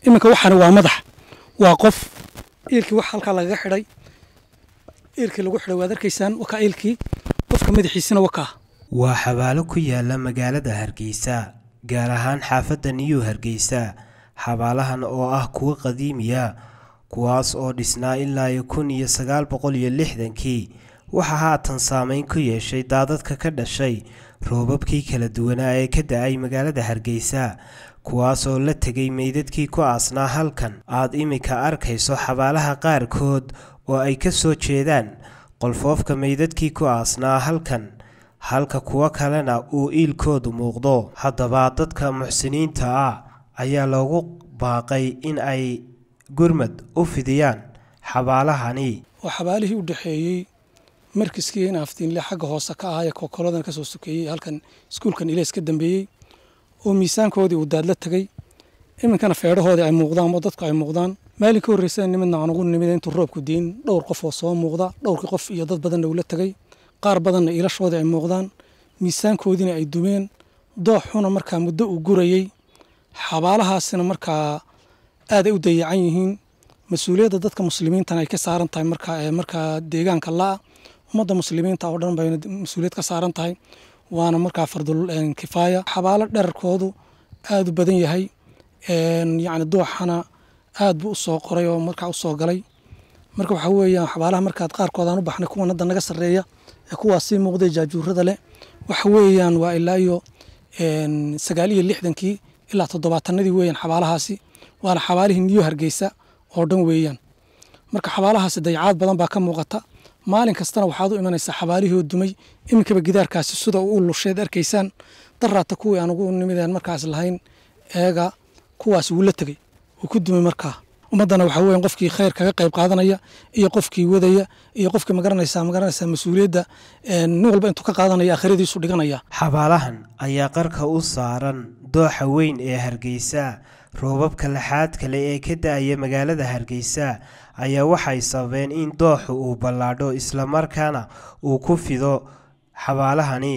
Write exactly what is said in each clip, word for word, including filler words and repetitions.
iminka waxaan waa madax waa qof eelkii wax halka laga xidhay eelkii lagu xidhay waad arkaysaan waka eelkii qofka madaxiisana waka waa xabaalo ku yaala magaalada Hargeysa gaar ahaan xaafadda New Hargeysa xabaalahan oo ah kuwa qadiimiya kuwaas oo dhisnaa ilaa kun iyo sagaal boqol iyo lixdan-kii waxa haatan saameyn ku yeeshay daadadka ka dhashay roobabkii kala duwanaa ee ka da'ay magaalada Hargeysa kuwaas oo la tagay meydadkii ku aasnaa halkan aad imika arkayso xabaalaha qaarkood oo ay ka soo jeedaan qolfoofka meydadkii ku aasnaa halkan halka kuwa kalena uu iilkoodu muuqdo haddaba dadka muxsiniinta ah ayaa loogu baaqay in ay gurmad u fidiyaan xabaalahani oo xabaalihii u dhaxeeyay markiskii naaftiin la xagga hoose ka ah ee kookoladan ka soo sukeeyay halkan iskuulkan Ilees ka dambeeyay oo miisaankoodii uu daad la tagay iminkana feedhahoodii ay muuqdaan oo dadku ay muuqdaan maalinka horreysay nimadna aan ugu nimid intuu roobku diin dhowr qof oo soo muuqda dhowrkii qof iyo dad badan uu la tagay qaar badanna iilashoodii ay muuqdaan miisaankoodiina ay dumeen dooxuna markaa muddo uu gurayay xabaalahaasina markaa aad ay u dayacan yihiin mas'uuliyadda dadka muslimiinta ay ka saaran tahay markaa ee markaa deegaanka la ummadda muslimiinta oo dhan bay mas'uuliyad ka saaran tahay waana markaa fardul kifaaya xabaalo dherarkoodu aad u badan yahay een yaani dooxana aad buu soo qoray oo markaa u soo galay marka waxa weeyaan xabaalaha markaa qaarkood aan u baxnay kuwa hadda naga sareeya ee kuwaas si muuqday jaajuurada leh waxa weeyaan waa ilaa iyo een sagaal iyo lixdan-kii ilaa toddobaatan-nadii weeyaan xabaalahaasi waana xabaalihii New Hargeysa oo dhan weeyaan marka xabaalahaasi dayacaad badan baa ka muuqata maalin kastana waxaad u imanaysaa xabaalihii dumay iminkaba gidaarkaasi sida uu lusheed arkaysaan daraata kuwii aan ugu nimideen markaas lahayn eega kuwaas uu la tagay uu ku dumay markaa ummadana waxa weeyaan qofkii khayr kaga qayb qaadanaya iyo qofkii wadaya iyo qofkii magaranaysa magaranaysa mas'uuliyadda ee nin walba intuu ka qaadanaya aakhiradiisu dhiganaya xabaalahan ayaa qarka u saaran dooxa weyn ee Hargeysa roobabka laxaad kale ee ka da'aya magaalada Hargeysa ayaa waxay sababeen in dooxu uu ballaadho isla markaana uu ku fido xabaalahani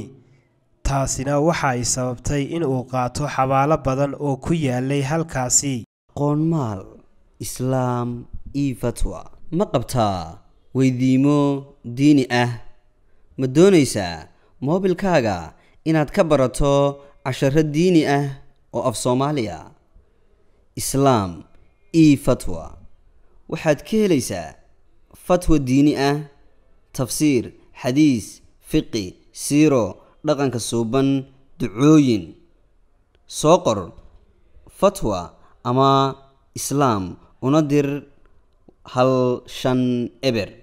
taasina waxa ay sababtay in uu qaato xabaalo badan oo ku yaalay halkaasi qoonmaal islaam iyo fatwa ma qabtaa weydiimo diini ah ma doonaysaa moobilkaaga inaad ka barato casharo diini ah oo af Soomaaliya islaam iyo fatwa waxaad ka helaysaa fatwa diini ah tafsiir xadiis fiqi siiro dhaqanka suuban ducooyin soo qor fatwa ama islaam una dir hal shan eber